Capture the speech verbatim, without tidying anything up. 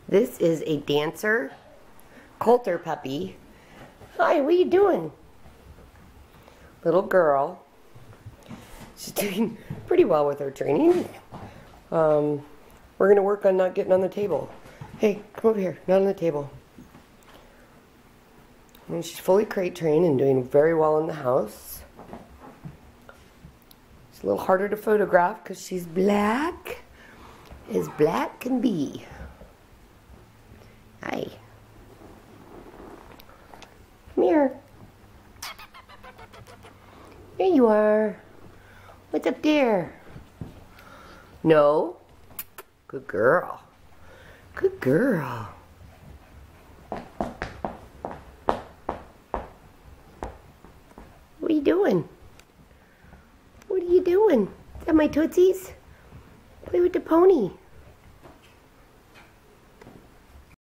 This is a dancer Coulter puppy. Hi, what are you doing? Little girl. She's doing pretty well with her training. Um, we're going to work on not getting on the table. Hey, come over here. Not on the table. And she's fully crate trained and doing very well in the house. It's a little harder to photograph because she's black. As black can be. Hi. Come here. There you are. What's up there? No? Good girl. Good girl. What are you doing? What are you doing? Is that my Tootsies? Play with the pony.